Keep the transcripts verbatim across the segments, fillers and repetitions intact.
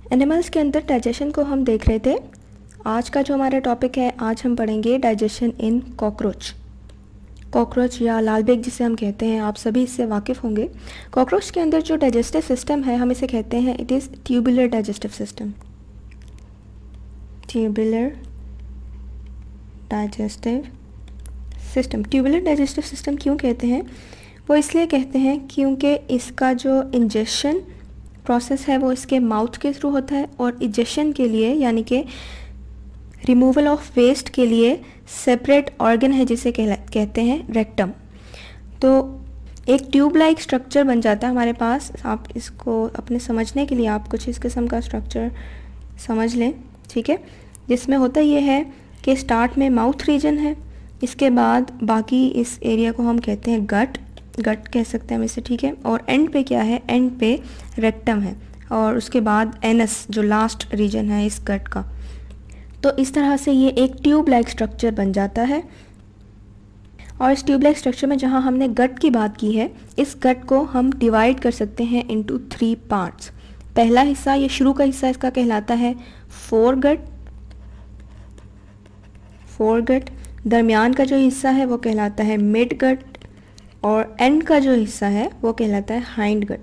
Animals के अंदर digestion को हम देख रहे थे। आज का जो हमारा टॉपिक है, आज हम पढ़ेंगे डाइजेशन इन कॉकरोच। कॉकरोच या लाल बेग जिसे हम कहते हैं, आप सभी इससे वाकिफ़ होंगे। कॉकरोच के अंदर जो डाइजेस्टिव सिस्टम है, हम इसे कहते हैं it is tubular digestive system. Tubular digestive system tubular digestive system क्यों कहते हैं? वो इसलिए कहते हैं क्योंकि इसका जो इंजेशन प्रोसेस है वो इसके माउथ के थ्रू होता है, और इजेशन के लिए यानी कि रिमूवल ऑफ वेस्ट के लिए सेपरेट ऑर्गन है जिसे कहते हैं रेक्टम। तो एक ट्यूब लाइक स्ट्रक्चर बन जाता है हमारे पास। आप इसको अपने समझने के लिए आप कुछ इस किस्म का स्ट्रक्चर समझ लें, ठीक है। जिसमें होता ये है कि स्टार्ट में माउथ रीजन है, इसके बाद बाकी इस एरिया को हम कहते हैं गट गट कह सकते हैं हम इसे, ठीक है। और एंड पे क्या है? एंड पे रेक्टम है, और उसके बाद एनस जो लास्ट रीजन है इस गट का। तो इस तरह से ये एक ट्यूब लाइक स्ट्रक्चर बन जाता है। और इस ट्यूब लाइक स्ट्रक्चर में जहाँ हमने गट की बात की है, इस गट को हम डिवाइड कर सकते हैं इनटू थ्री पार्ट्स। पहला हिस्सा, ये शुरू का हिस्सा इसका कहलाता है फोर गट फोर गट दरमियान का जो हिस्सा है वो कहलाता है मिड गट, और एंड का जो हिस्सा है वो कहलाता है हाइंड गट।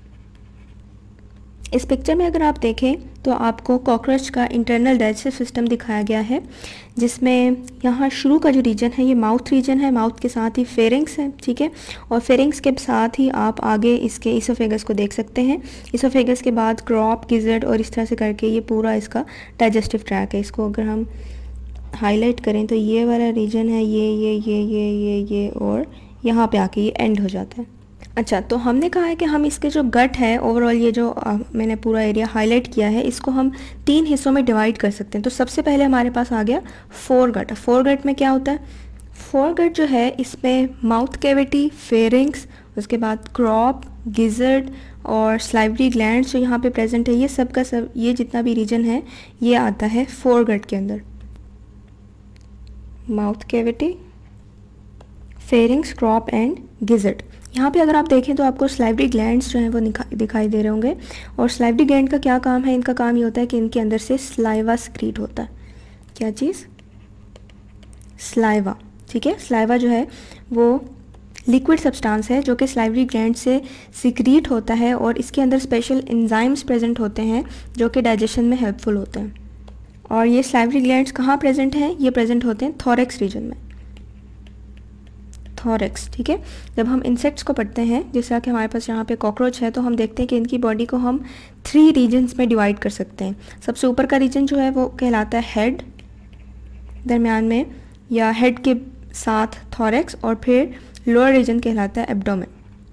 इस पिक्चर में अगर आप देखें तो आपको कॉकरोच का इंटरनल डाइजेस्टिव सिस्टम दिखाया गया है, जिसमें यहाँ शुरू का जो रीजन है ये माउथ रीजन है, माउथ के साथ ही फेरिंग्स है, ठीक है। और फेरिंग्स के साथ ही आप आगे इसके इसोफेगस को देख सकते हैं। इसोफेगस के बाद क्रॉप, गिजर्ड, और इस तरह से करके ये पूरा इसका डाइजेस्टिव ट्रैक है। इसको अगर हम हाईलाइट करें तो ये वाला रीजन है, ये ये ये ये ये ये और यहाँ पे आके ये एंड हो जाता है। अच्छा, तो हमने कहा है कि हम इसके जो गट है ओवरऑल, ये जो आ, मैंने पूरा एरिया हाईलाइट किया है, इसको हम तीन हिस्सों में डिवाइड कर सकते हैं। तो सबसे पहले हमारे पास आ गया फोर गट। फोर गट में क्या होता है? फोर गट जो है इसमें माउथ कैविटी, फेरिंग्स, उसके बाद क्रॉप, गिजर्ड और स्लाइवरी ग्लैंड्स जो यहाँ पे प्रेजेंट है, ये सब का सब, ये जितना भी रीजन है ये आता है फोर गट के अंदर। Mouth cavity, pharynx, crop and gizzard. यहाँ पे अगर आप देखें तो आपको स्लाइवरी ग्लैंड्स जो हैं वो दिखाई दे रहे होंगे। और स्लाइवरी ग्लैंड का क्या काम है? इनका काम ये होता है कि इनके अंदर से स्लाइवा सिक्रीट होता है। क्या चीज़? स्लाइवा, ठीक है। स्लाइवा जो है वो लिक्विड सब्सटेंस है जो कि स्लाइवरी ग्लैंड से सिक्रीट होता है, और इसके अंदर स्पेशल एंजाइम्स प्रेजेंट होते हैं जो कि डाइजेशन में हेल्पफुल होते हैं। और ये स्लाइवरी ग्लैंड्स कहाँ प्रेजेंट हैं? ये प्रेजेंट होते हैं थोरेक्स रीजन में, थोरेक्स, ठीक है। जब हम इंसेक्ट्स को पढ़ते हैं, जैसा कि हमारे पास यहाँ पे कॉकरोच है, तो हम देखते हैं कि इनकी बॉडी को हम थ्री रीजन्स में डिवाइड कर सकते हैं। सबसे ऊपर का रीजन जो है वो कहलाता है हेड, दरमियान में या हेड के साथ थोरेक्स, और फिर लोअर रीजन कहलाता है एब्डोमेन।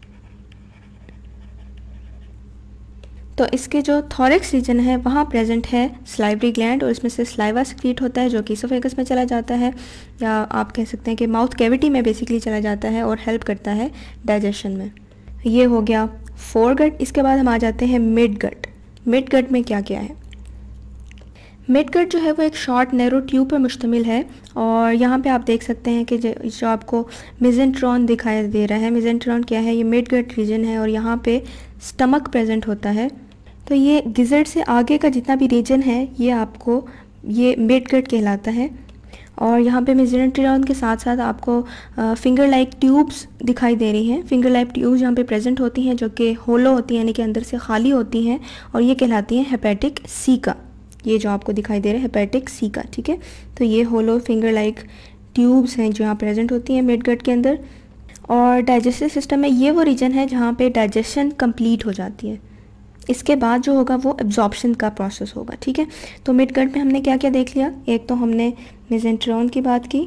तो इसके जो थोरेक्स रीजन है वहाँ प्रेजेंट है स्लाइवरी ग्लैंड, और इसमें से स्लाइवा सिक्रीट होता है जो कि इसोफेगस में चला जाता है, या आप कह सकते हैं कि माउथ कैविटी में बेसिकली चला जाता है और हेल्प करता है डाइजेशन में। ये हो गया फोर गट। इसके बाद हम आ जाते हैं मिड गट। मिड गट में क्या क्या है? मिड गट जो है वो एक शॉर्ट नैरो ट्यूब पर मुश्तमिल है, और यहाँ पे आप देख सकते हैं कि जो आपको मेसेंट्रॉन दिखाई दे रहा है, मेसेंट्रॉन क्या है? ये मिड गट रीजन है, और यहाँ पे स्टमक प्रेजेंट होता है। तो ये गिजर्ड से आगे का जितना भी रीजन है ये आपको ये मिड गट कहलाता है। और यहाँ पे मेसेंट्रॉन के साथ साथ आपको फिंगर लाइक ट्यूब्स दिखाई दे रही हैं। फिंगर लाइक ट्यूब्स यहाँ पे प्रेजेंट होती हैं जो कि होलो होती हैं, यानी कि अंदर से खाली होती हैं, और ये कहलाती हैं हेपेटिक सीका। ये जो आपको दिखाई दे रहा है हेपेटिक सीका, ठीक है। तो ये होलो फिंगर लाइक ट्यूब्स हैं जो यहाँ प्रेजेंट होती हैं मिड गट के अंदर। और डाइजेस्टिव सिस्टम में ये वो रीजन है जहाँ पे डाइजेशन कंप्लीट हो जाती है। इसके बाद जो होगा वो एब्जॉर्प्शन का प्रोसेस होगा, ठीक है। तो मिड गट में हमने क्या क्या देख लिया? एक तो हमने मेसेंट्रॉन की बात की,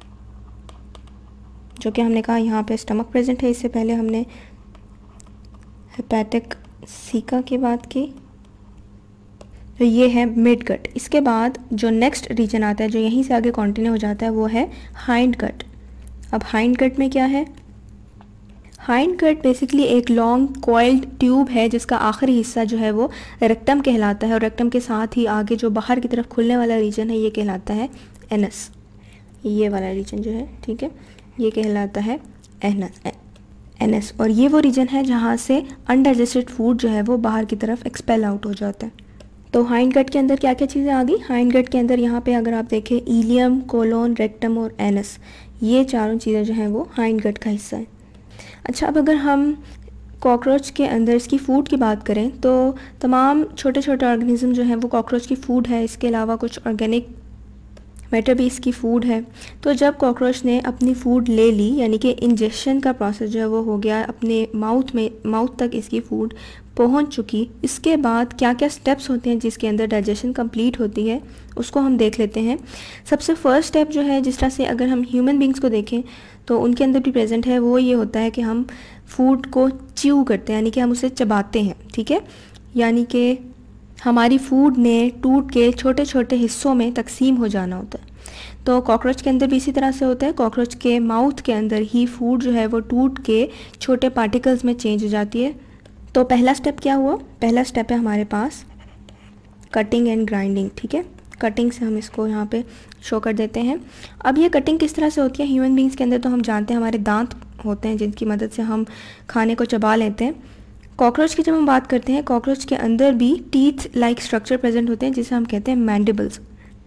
जो कि हमने कहा यहाँ पे स्टमक प्रेजेंट है। इससे पहले हमने हेपेटिक सीका की बात की, तो ये है मिड गट। इसके बाद जो नेक्स्ट रीजन आता है जो यहीं से आगे कंटिन्यू हो जाता है वो है हाइंड गट। अब हाइंड गट में क्या है? हाइंड गट बेसिकली एक लॉन्ग कॉइल्ड ट्यूब है जिसका आखिरी हिस्सा जो है वो रेक्टम कहलाता है, और रेक्टम के साथ ही आगे जो बाहर की तरफ खुलने वाला रीजन है ये कहलाता है एनस। ये वाला रीजन जो है, ठीक है, ये कहलाता है एनस एनस और ये वो रीजन है जहाँ से अनडाइजेस्टेड फूड जो है वो बाहर की तरफ एक्सपेल आउट हो जाता है, तो हाइंड गट के अंदर क्या क्या चीज़ें आ गई? हाइंड गट के अंदर यहाँ पे अगर आप देखें इलियम, कोलोन, रेक्टम और एनस, ये चारों चीज़ें जो हैं वो हाइंड गट का हिस्सा है। अच्छा, अब अगर हम कॉकरोच के अंदर इसकी फ़ूड की बात करें तो तमाम छोटे छोटे ऑर्गेनिज्म जो हैं वो कॉकरोच की फ़ूड है। इसके अलावा कुछ ऑर्गेनिक मैटर भी इसकी फ़ूड है। तो जब कॉकरोच ने अपनी फ़ूड ले ली, यानी कि इंजेक्शन का प्रोसेस जो है वो हो गया, अपने माउथ में माउथ तक इसकी फ़ूड पहुंच चुकी, इसके बाद क्या क्या स्टेप्स होते हैं जिसके अंदर डाइजेशन कंप्लीट होती है उसको हम देख लेते हैं। सबसे फर्स्ट स्टेप जो है, जिस तरह से अगर हम ह्यूमन बींग्स को देखें तो उनके अंदर भी प्रेजेंट है, वो ये होता है कि हम फूड को च्यू करते हैं, यानी कि हम उसे चबाते हैं। ठीक है, यानी कि हमारी फूड ने टूट के छोटे छोटे हिस्सों में तकसीम हो जाना होता है। तो कॉकरोच के अंदर भी इसी तरह से होता है। कॉकरोच के माउथ के अंदर ही फूड जो है वो टूट के छोटे पार्टिकल्स में चेंज हो जाती है। तो पहला स्टेप क्या हुआ? पहला स्टेप है हमारे पास कटिंग एंड ग्राइंडिंग। ठीक है, कटिंग से हम इसको यहाँ पे शो कर देते हैं। अब ये कटिंग किस तरह से होती है ह्यूमन बींग्स के अंदर? तो हम जानते हैं हमारे दांत होते हैं जिनकी मदद से हम खाने को चबा लेते हैं। कॉकरोच की जब हम बात करते हैं, कॉकरोच के अंदर भी टीथ लाइक स्ट्रक्चर प्रेजेंट होते हैं जिसे हम कहते हैं मैंडिबल्स।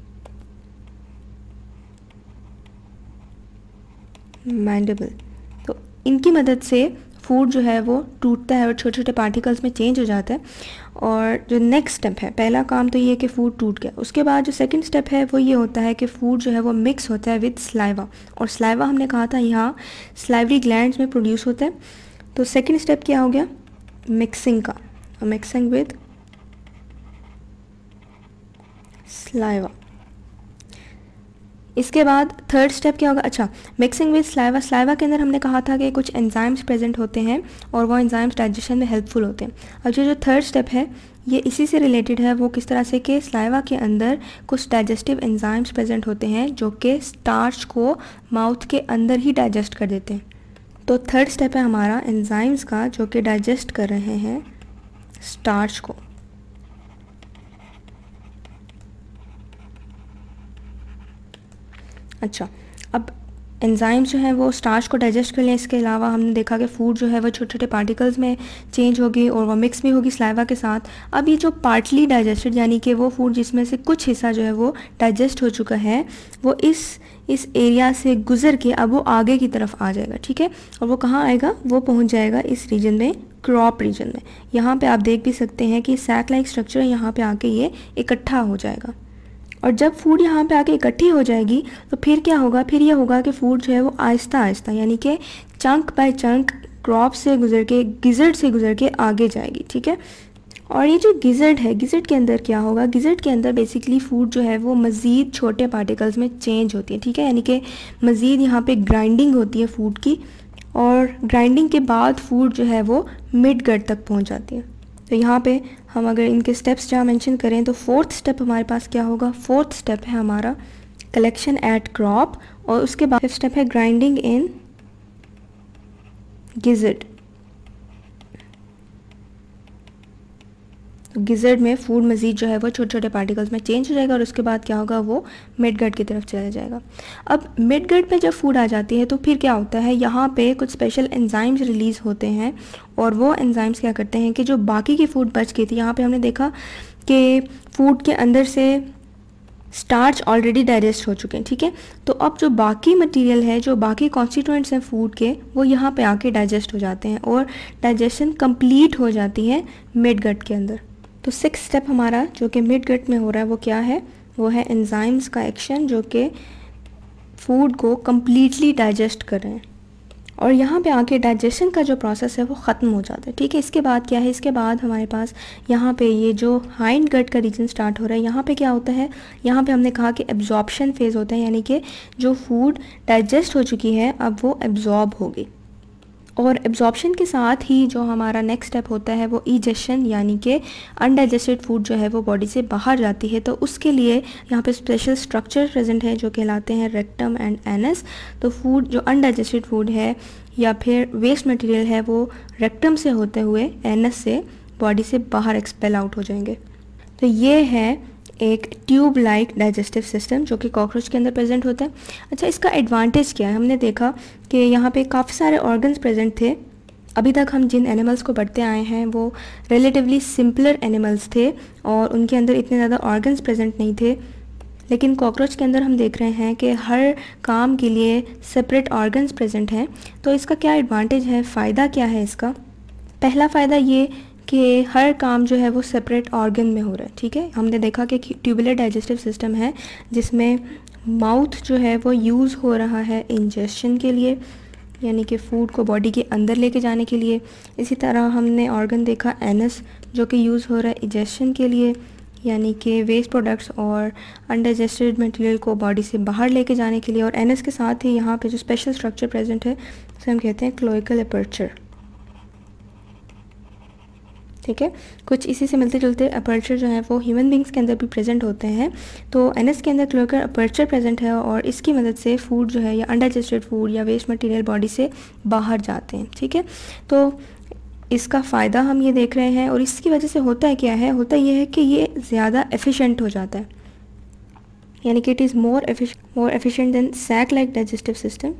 मैंडिबल, तो इनकी मदद से फूड जो है वो टूटता है और छोटे छोटे पार्टिकल्स में चेंज हो जाता है। और जो नेक्स्ट स्टेप है, पहला काम तो ये है कि फ़ूड टूट गया। उसके बाद जो सेकंड स्टेप है वो ये होता है कि फ़ूड जो है वो मिक्स होता है विद स्लाइवा। और स्लाइवा हमने कहा था यहाँ स्लाइवरी ग्लैंड्स में प्रोड्यूस होता है। तो सेकंड स्टेप क्या हो गया? मिक्सिंग का, मिक्सिंग विद स्लाइवा। इसके बाद थर्ड स्टेप क्या होगा? अच्छा, मिक्सिंग विद स्लाइवा। स्लाइवा के अंदर हमने कहा था कि कुछ एंजाइम्स प्रेजेंट होते हैं और वो एंजाइम्स डाइजेशन में हेल्पफुल होते हैं। अब जो जो थर्ड स्टेप है ये इसी से रिलेटेड है। वो किस तरह से कि स्लाइवा के अंदर कुछ डाइजेस्टिव एंजाइम्स प्रेजेंट होते हैं जो कि स्टार्च को माउथ के अंदर ही डाइजेस्ट कर देते हैं। तो थर्ड स्टेप है हमारा एंजाइम्स का जो कि डाइजेस्ट कर रहे हैं स्टार्च को। अच्छा, अब एंजाइम्स जो हैं वो स्टार्च को डाइजेस्ट कर लें। इसके अलावा हमने देखा कि फूड जो है वो छोटे छोटे पार्टिकल्स में चेंज होगी और वो मिक्स भी होगी स्लाइवा के साथ। अब ये जो पार्टली डाइजेस्टेड, यानी कि वो फूड जिसमें से कुछ हिस्सा जो है वो डाइजेस्ट हो चुका है, वो इस इस एरिया से गुजर के अब वो आगे की तरफ आ जाएगा। ठीक है, और वो कहाँ आएगा? वो पहुँच जाएगा इस रीजन में, क्रॉप रीजन में। यहाँ पे आप देख भी सकते हैं कि सैक लाइक स्ट्रक्चर यहाँ पे आके ये इकट्ठा हो जाएगा। और जब फूड यहाँ पे आके इकट्ठी हो जाएगी तो फिर क्या होगा? फिर ये होगा कि फूड जो है वो आहिस्ता आहिस्ता, यानी कि चंक बाय चंक क्रॉप से गुजर के, गिजर्ड से गुजर के आगे जाएगी। ठीक है, और ये जो गिजर्ड है, गिजर्ड के अंदर क्या होगा? गिजर्ड के अंदर बेसिकली फूड जो है वो मज़ीद छोटे पार्टिकल्स में चेंज होती है। ठीक है, यानी कि मज़ीद यहाँ पे ग्राइंडिंग होती है फूड की, और ग्राइंडिंग के बाद फूड जो है वो मिड गट तक पहुँच जाती है। तो यहाँ पे हम अगर इनके स्टेप्स जहाँ मेंशन करें तो फोर्थ स्टेप हमारे पास क्या होगा? फोर्थ स्टेप है हमारा कलेक्शन एट क्रॉप, और उसके बाद फिफ्थ स्टेप है ग्राइंडिंग इन गिजर्ड। तो गिजर्ड में फूड मज़ीद जो है वो छोटे छोटे पार्टिकल्स में चेंज हो जाएगा और उसके बाद क्या होगा? वो मिड गट की तरफ चला जाएगा। अब मिड गट पे जब फूड आ जाती है तो फिर क्या होता है? यहाँ पे कुछ स्पेशल एंजाइम्स रिलीज़ होते हैं और वो एंजाइम्स क्या करते हैं कि जो बाकी की फूड बच गई थी, यहाँ पे हमने देखा कि फूड के अंदर से स्टार्च ऑलरेडी डाइजेस्ट हो चुके हैं। ठीक है, तो अब जो बाकी मटेरियल है, जो बाकी कॉन्स्टिट्यूएंट्स हैं फूड के, वो यहाँ पे आके डाइजेस्ट हो जाते हैं और डाइजेशन कंप्लीट हो जाती है मिड गट के अंदर। तो सिक्स स्टेप हमारा जो कि मिड गट में हो रहा है वो क्या है? वो है एंजाइम्स का एक्शन जो कि फूड को कम्प्लीटली डाइजेस्ट कर रहे हैं, और यहाँ पे आके डाइजेशन का जो प्रोसेस है वो ख़त्म हो जाता है। ठीक है, इसके बाद क्या है? इसके बाद हमारे पास यहाँ पे ये जो हाइंड गट का रीजन स्टार्ट हो रहा है, यहाँ पे क्या होता है? यहाँ पे हमने कहा कि एब्जॉर्प्शन फेज़ होता है, यानी कि जो फूड डाइजेस्ट हो चुकी है अब वो एब्जॉर्ब होगी। और एब्जॉर्प्शन के साथ ही जो हमारा नेक्स्ट स्टेप होता है वो इजेशन, यानी कि अनडाइजेस्टेड फूड जो है वो बॉडी से बाहर जाती है। तो उसके लिए यहाँ पे स्पेशल स्ट्रक्चर प्रेजेंट है जो कहलाते हैं रेक्टम एंड एनस। तो फूड जो अनडाइजेस्टेड फूड है या फिर वेस्ट मटेरियल है वो रेक्टम से होते हुए एनस से बॉडी से बाहर एक्सपेल आउट हो जाएंगे। तो ये है एक ट्यूब लाइक डाइजेस्टिव सिस्टम जो कि कॉकरोच के अंदर प्रेजेंट होता है। अच्छा, इसका एडवांटेज क्या है? हमने देखा कि यहाँ पे काफ़ी सारे ऑर्गन्स प्रेजेंट थे अभी तक हम जिन एनिमल्स को पढ़ते आए हैं वो रिलेटिवली सिंपलर एनिमल्स थे और उनके अंदर इतने ज़्यादा ऑर्गन्स प्रेजेंट नहीं थे, लेकिन कॉकरोच के अंदर हम देख रहे हैं कि हर काम के लिए सेपरेट ऑर्गन्स प्रेजेंट हैं। तो इसका क्या एडवांटेज है, फ़ायदा क्या है इसका? पहला फ़ायदा ये कि हर काम जो है वो सेपरेट ऑर्गन में हो रहा है, ठीक है। हमने देखा कि ट्यूबुलर डाइजेस्टिव सिस्टम है जिसमें माउथ जो है वो यूज़ हो रहा है इंजेशन के लिए, यानी कि फूड को बॉडी के अंदर लेके जाने के लिए। इसी तरह हमने ऑर्गन देखा एनस, जो कि यूज़ हो रहा है इजेशन के लिए, यानी कि वेस्ट प्रोडक्ट्स और अनडाइजेस्टेड मटेरियल को बॉडी से बाहर लेके जाने के लिए। और एनस के साथ ही यहाँ पे जो स्पेशल स्ट्रक्चर प्रेजेंट है उसे हम कहते हैं क्लोइकल अपर्चर, ठीक है। कुछ इसी से मिलते जुलते अपर्चर जो है वो ह्यूमन बींग्स के अंदर भी प्रेजेंट होते हैं। तो एनस के अंदर क्लोइकल अपर्चर प्रेजेंट है और इसकी मदद से फूड जो है या अनडाइजेस्टेड फूड या वेस्ट मटेरियल बॉडी से बाहर जाते हैं, ठीक है। तो इसका फ़ायदा हम ये देख रहे हैं और इसकी वजह से होता है क्या है, होता ये है कि ये ज़्यादा एफिशिएंट हो जाता है, यानी कि it is more efficient more efficient than sac like digestive system.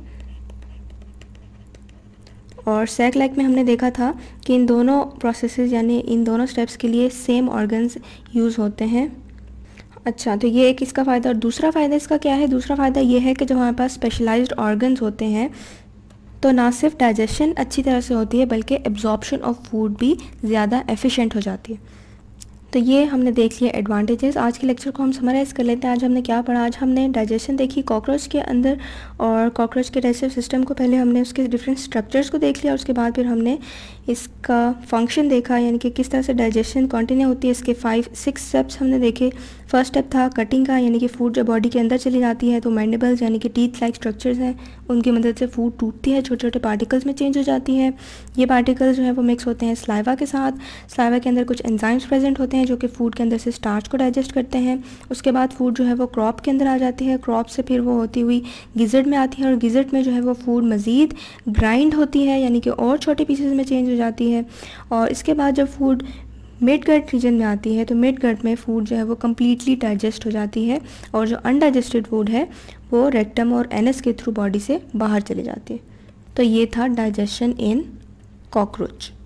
और सैक लाइक में हमने देखा था कि इन दोनों प्रोसेसेस यानी इन दोनों स्टेप्स के लिए सेम ऑर्गन्स यूज़ होते हैं। अच्छा, तो ये एक इसका फ़ायदा। और दूसरा फ़ायदा इसका क्या है? दूसरा फ़ायदा ये है कि जो हमारे पास स्पेशलाइज्ड ऑर्गन्स होते हैं तो ना सिर्फ डाइजेशन अच्छी तरह से होती है बल्कि एब्जॉर्प्शन ऑफ फूड भी ज़्यादा एफिशिएंट हो जाती है। तो ये हमने देख लिया एडवांटेजेस। आज के लेक्चर को हम समराइज़ कर लेते हैं। आज हमने क्या पढ़ा? आज हमने डाइजेशन देखी कॉकरोच के अंदर और कॉकरोच के डाइजेस्टिव सिस्टम को पहले हमने उसके डिफरेंट स्ट्रक्चर्स को देख लिया, उसके बाद फिर हमने इसका फंक्शन देखा, यानी कि किस तरह से डाइजेशन कंटिन्यू होती है। इसके फाइव सिक्स स्टेप्स हमने देखे। फर्स्ट स्टेप था कटिंग का, यानी कि फूड जब बॉडी के अंदर चली जाती है तो मैंडिबल्स यानी कि टीथ लाइक स्ट्रक्चर्स हैं, उनकी मदद से फूड टूटती है, छोटे छोटे पार्टिकल्स में चेंज हो जाती है। ये पार्टिकल्स जो है वो मिक्स होते हैं स्लाइवा के साथ। स्लाइवा के अंदर कुछ एंजाइम्स प्रेजेंट होते हैं जो कि फूड के अंदर से स्टार्च को डाइजेस्ट करते हैं। उसके बाद फूड जो है वो क्रॉप के अंदर आ जाती है, क्रॉप से फिर वो होती हुई गिज़र्ट में आती है और गिज़र्ट में जो है वो फूड मज़ीद ग्राइंड होती है, यानी कि और छोटे पीसेस में चेंज हो जाती है। और इसके बाद जब फूड मिड गट रीजन में आती है तो मिड गट में फूड जो है वो कम्प्लीटली डाइजेस्ट हो जाती है और जो अनडाइजेस्टेड फूड है वो रेक्टम और एनस के थ्रू बॉडी से बाहर चली जाती है। तो ये था डाइजेशन इन कॉकरोच।